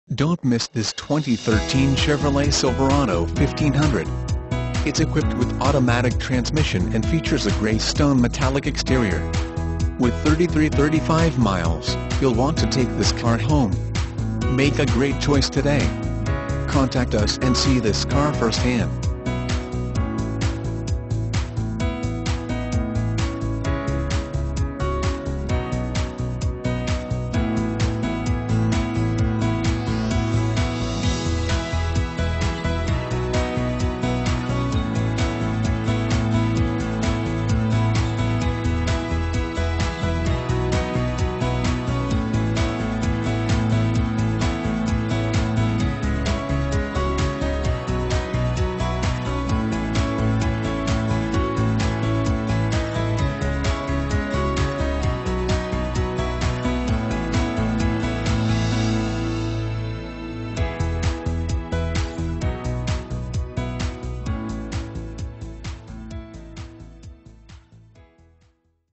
Don't miss this 2013 Chevrolet Silverado 1500. It's equipped with automatic transmission and features a Graystone Metallic exterior. With 3335 miles, you'll want to take this car home. Make a great choice today. Contact us and see this car firsthand.